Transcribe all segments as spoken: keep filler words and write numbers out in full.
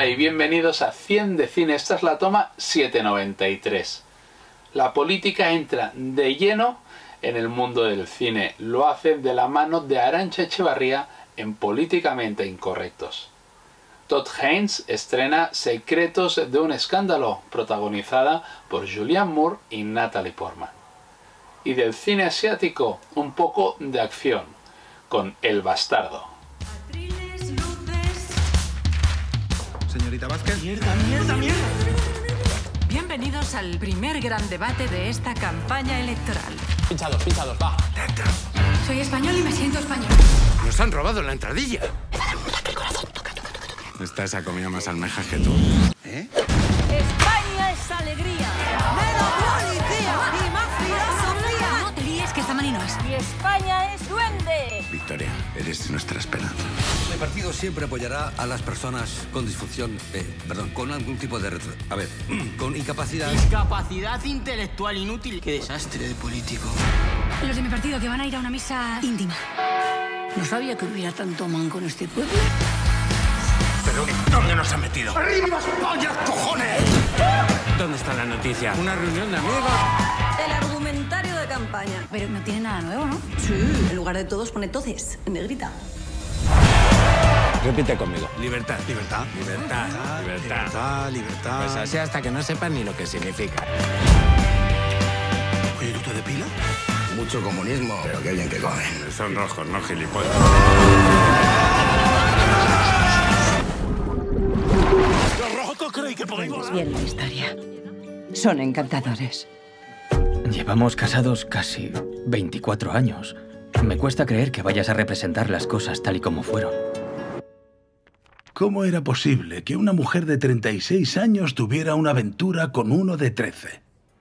Hola y bienvenidos a cien de Cine. Esta es la toma setecientos noventa y tres. La política entra de lleno en el mundo del cine. Lo hace de la mano de Arantxa Echevarría en Políticamente Incorrectos. Todd Haynes estrena Secretos de un escándalo, protagonizada por Julianne Moore y Natalie Portman. Y del cine asiático, un poco de acción, con El Bastardo. Señorita Vázquez. ¡Mierda, mierda, mierda! Bienvenidos al primer gran debate de esta campaña electoral. Pinchados, pinchados, va. Dentro. Soy español y me siento español. Nos han robado la entradilla. Me da un ataque al corazón. Toca, toca, toca, toca. Esta se ha comido más almejas que tú. ¿Eh? España es alegría. ¡Menos policía! ¡Y más filosofía! No te líes, que esta mani no es. ¡Y España es duende! Victoria, eres nuestra esperanza. Mi partido siempre apoyará a las personas con disfunción, eh, perdón, con algún tipo de retraso. A ver, con incapacidad. Discapacidad intelectual inútil. Qué desastre de político. Los de mi partido que van a ir a una misa íntima. No sabía que hubiera tanto manco en este pueblo. ¿Pero dónde nos ha metido? ¡Arriba España, cojones! ¿Dónde está la noticia? Una reunión de amigos. El argumentario de campaña. Pero no tiene nada nuevo, ¿no? Sí, en lugar de todos pone toces, en negrita. Repite conmigo. Libertad. Libertad. Libertad, libertad. Libertad, libertad. Pues así hasta que no sepan ni lo que significa. Oye, ¿tú te depilas? Mucho comunismo, pero qué bien que comen. Son rojos, no gilipollas. ¿Los rojos creéis que podemos? Bien la historia. Son encantadores. Llevamos casados casi veinticuatro años. Me cuesta creer que vayas a representar las cosas tal y como fueron. ¿Cómo era posible que una mujer de treinta y seis años tuviera una aventura con uno de trece?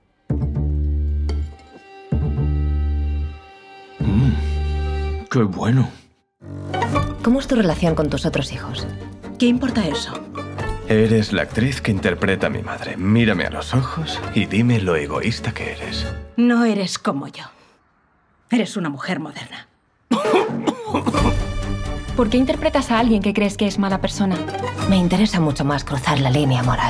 Mmm, ¡qué bueno! ¿Cómo es tu relación con tus otros hijos? ¿Qué importa eso? Eres la actriz que interpreta a mi madre. Mírame a los ojos y dime lo egoísta que eres. No eres como yo. Eres una mujer moderna. ¿Por qué interpretas a alguien que crees que es mala persona? Me interesa mucho más cruzar la línea moral.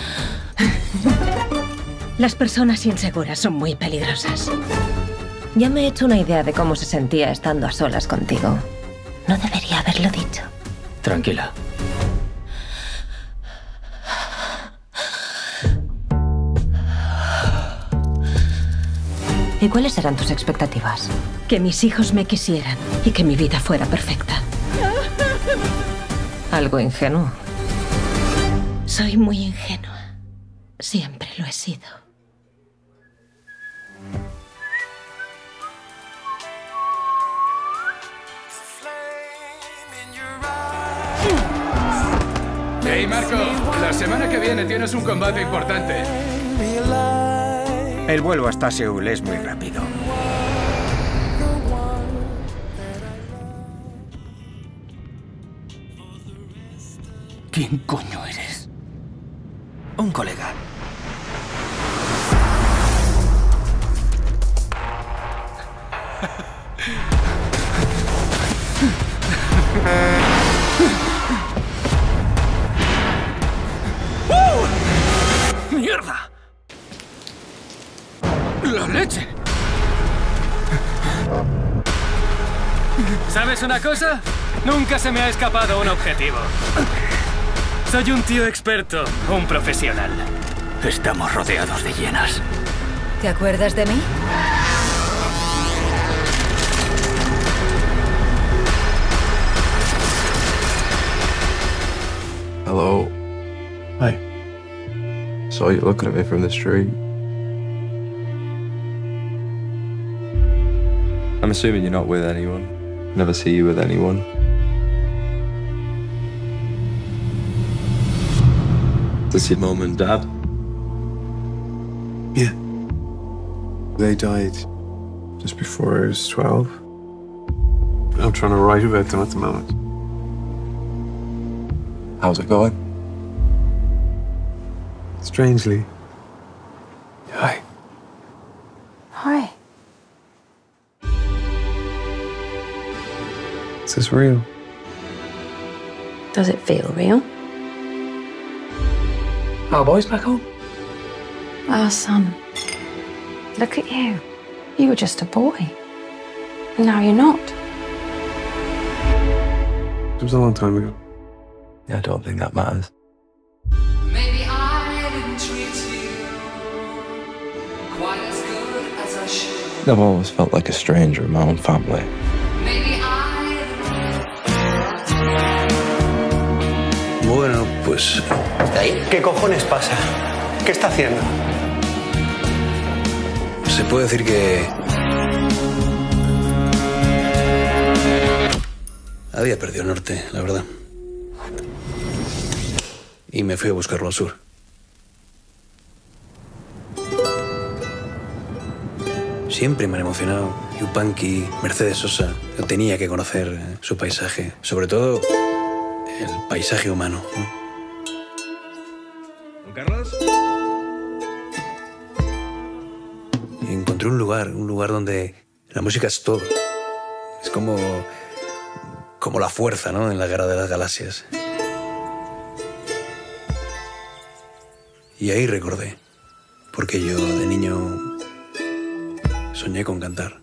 Las personas inseguras son muy peligrosas. Ya me he hecho una idea de cómo se sentía estando a solas contigo. No debería haberlo dicho. Tranquila. ¿Y cuáles eran tus expectativas? Que mis hijos me quisieran y que mi vida fuera perfecta. Algo ingenuo. Soy muy ingenua. Siempre lo he sido. Hey Marco, la semana que viene tienes un combate importante. El vuelo hasta Seúl es muy rápido. ¿Quién coño eres? Un colega. ¡Uh! ¡Mierda! ¡La leche! ¿Sabes una cosa? Nunca se me ha escapado un objetivo. Soy un tío experto, un profesional. Estamos rodeados de hienas. ¿Te acuerdas de mí? Hello. Hi. Saw you looking at me from the street. I'm assuming you're not with anyone. Never see you with anyone. Is your mum and dad? Yeah. They died just before I was twelve. I'm trying to write about them at the moment. How's it going? Strangely. Hi. Hi. Is this real? Does it feel real? Our boys back home? Our son. Look at you. You were just a boy. And now you're not. It was a long time ago. Yeah, I don't think that matters. Maybe I didn't treat you quite as good as I should. I've always felt like a stranger in my own family. Maybe I... Bueno, pues... ¿Qué cojones pasa? ¿Qué está haciendo? Se puede decir que... había perdido el norte, la verdad. Y me fui a buscarlo al sur. Siempre me han emocionado Yupanqui, Mercedes Sosa. Yo tenía que conocer su paisaje, sobre todo el paisaje humano, ¿no? ¿Don Carlos? Y encontré un lugar, un lugar donde la música es todo. Es como, como la fuerza, ¿no? En la guerra de las galaxias. Y ahí recordé, porque yo de niño soñé con cantar.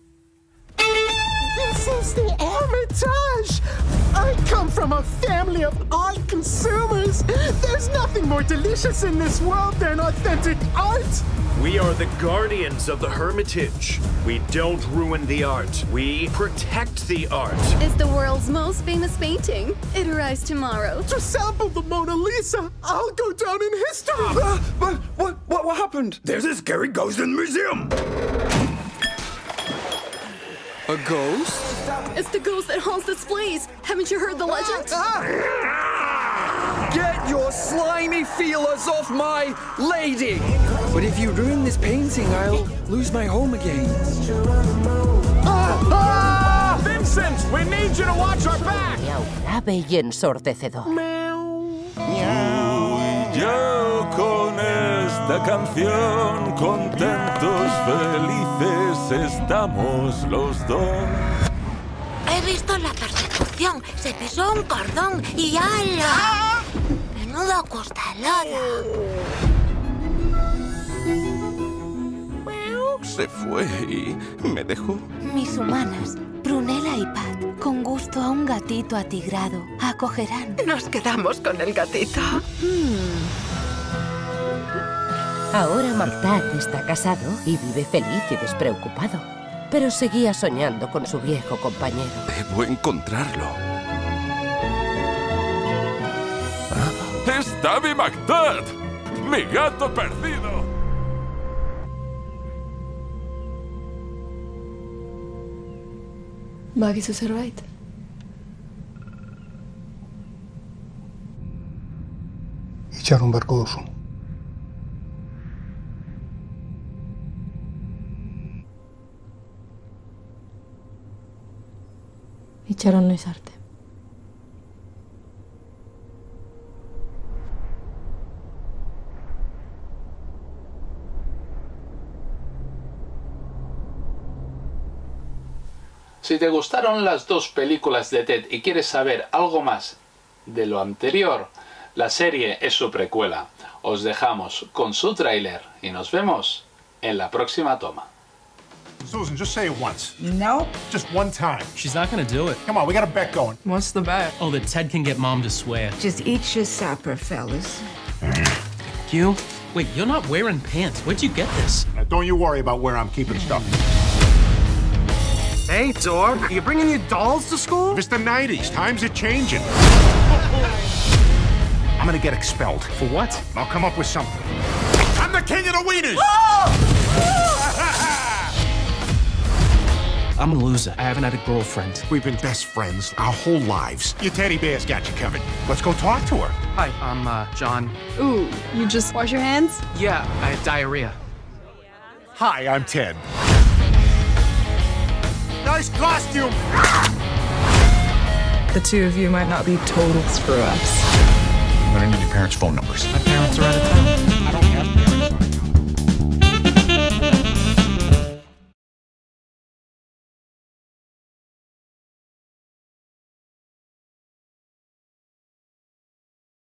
This is the Hermitage! I come from a family of art consumers. There's nothing more delicious in this world than authentic art. We are the guardians of the Hermitage. We don't ruin the art. We protect the art. It's the world's most famous painting. It arrives tomorrow. To sample the Mona Lisa, I'll go down in history. Uh, but what, what, what happened? There's a scary ghost in the museum. A ghost? It's the ghost that haunts displays. Haven't you heard the legend? Get your slimy feelers off my lady! But if you ruin this painting, I'll lose my home again. Ah! Ah! Vincent, we need you to watch our back! Miau grave y ensordecedor. Yo con esta canción, contentos, felices estamos los dos. He visto la persecución. Se pisó un cordón y ¡ala! Menudo costalada. Se fue y me dejó. Mis humanas, Prunella y Pat, con gusto a un gatito atigrado, acogerán. Nos quedamos con el gatito. Hmm. Ahora Magdad está casado y vive feliz y despreocupado. Pero seguía soñando con su viejo compañero. Debo encontrarlo. ¡Está mi Magdad! ¡Mi gato perdido! Maggie su servait. Echar un barco su. Itxaron noiz arte. Si te gustaron las dos películas de Ted y quieres saber algo más de lo anterior, la serie es su precuela. Os dejamos con su tráiler y nos vemos en la próxima toma. Susan, just say it once. No. Just one time. She's not gonna do it. Come on, we got a bet going. What's the bet? Oh, that Ted can get Mom to swear. Just eat your supper, fellas. You? Wait, you're not wearing pants. Where'd you get this? Now, don't you worry about where I'm keeping stuff. Hey, Dork, are you bringing your dolls to school? It's the nineties. Times are changing. I'm gonna get expelled. For what? I'll come up with something. I'm the king of the wieners! I'm a loser. I haven't had a girlfriend. We've been best friends our whole lives. Your teddy bear's got you covered. Let's go talk to her. Hi, I'm uh, John. Ooh, you just wash your hands? Yeah, I had diarrhea. Hi, I'm Ted. Nice costume! The two of you might not be total screw-ups. I'm gonna need your parents' phone numbers. My parents are out of town.